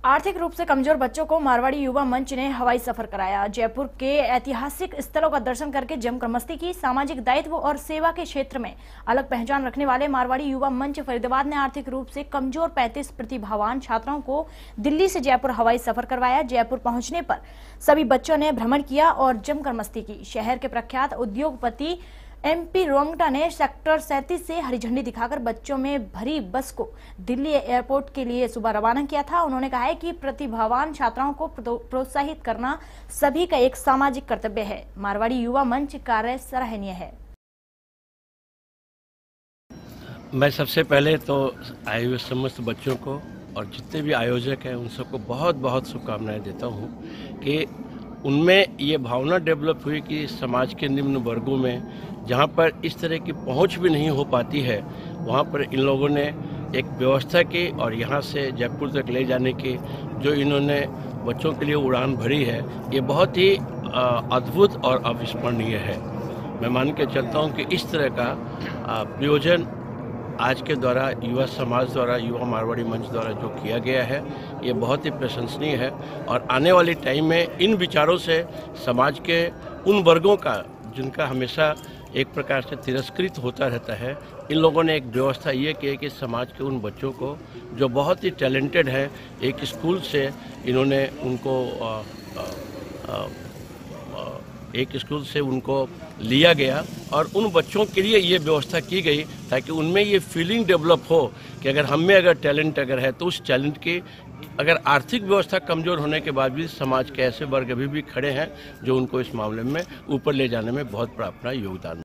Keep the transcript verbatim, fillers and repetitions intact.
आर्थिक रूप से कमजोर बच्चों को मारवाड़ी युवा मंच ने हवाई सफर कराया। जयपुर के ऐतिहासिक स्थलों का दर्शन करके जमकर मस्ती की। सामाजिक दायित्व और सेवा के क्षेत्र में अलग पहचान रखने वाले मारवाड़ी युवा मंच फरीदाबाद ने आर्थिक रूप से कमजोर पैंतीस प्रतिभावान छात्राओं को दिल्ली से जयपुर हवाई सफर करवाया। जयपुर पहुंचने पर सभी बच्चों ने भ्रमण किया और जमकर मस्ती की। शहर के प्रख्यात उद्योगपति एमपी रोंगटा ने सेक्टर सैंतीस से हरी झंडी दिखाकर बच्चों में भरी बस को दिल्ली एयरपोर्ट के लिए सुबह रवाना किया था। उन्होंने कहा है कि प्रतिभावान छात्राओं को प्रोत्साहित करना सभी का एक सामाजिक कर्तव्य है। मारवाड़ी युवा मंच कार्य सराहनीय है। मैं सबसे पहले तो आए हुए समस्त बच्चों को और जितने भी आयोजक हैं उन सबको बहुत बहुत शुभकामनाएं देता हूं कि उनमें ये भावना डेवलप हुई कि समाज के निम्न वर्गों में जहाँ पर इस तरह की पहुँच भी नहीं हो पाती है, वहाँ पर इन लोगों ने एक व्यवस्था की और यहाँ से जयपुर तक ले जाने की जो इन्होंने बच्चों के लिए उड़ान भरी है, ये बहुत ही अद्भुत और अविस्मरणीय है। मैं मान के चलता हूँ कि इस तरह का प्रयोजन आज के द्वारा युवा समाज द्वारा, युवा मारवाड़ी मंच द्वारा जो किया गया है, ये बहुत ही प्रशंसनीय है। और आने वाले टाइम में इन विचारों से समाज के उन वर्गों का जिनका हमेशा एक प्रकार से तिरस्कृत होता रहता है, इन लोगों ने एक व्यवस्था ये की है कि समाज के उन बच्चों को जो बहुत ही टैलेंटेड है, एक स्कूल से इन्होंने उनको आ, आ, आ, एक स्कूल से उनको लिया गया और उन बच्चों के लिए ये व्यवस्था की गई ताकि उनमें ये फीलिंग डेवलप हो कि अगर हम में अगर टैलेंट अगर है तो उस टैलेंट की अगर आर्थिक व्यवस्था कमज़ोर होने के बाद भी समाज के ऐसे वर्ग अभी भी खड़े हैं जो उनको इस मामले में ऊपर ले जाने में बहुत बड़ा अपना योगदान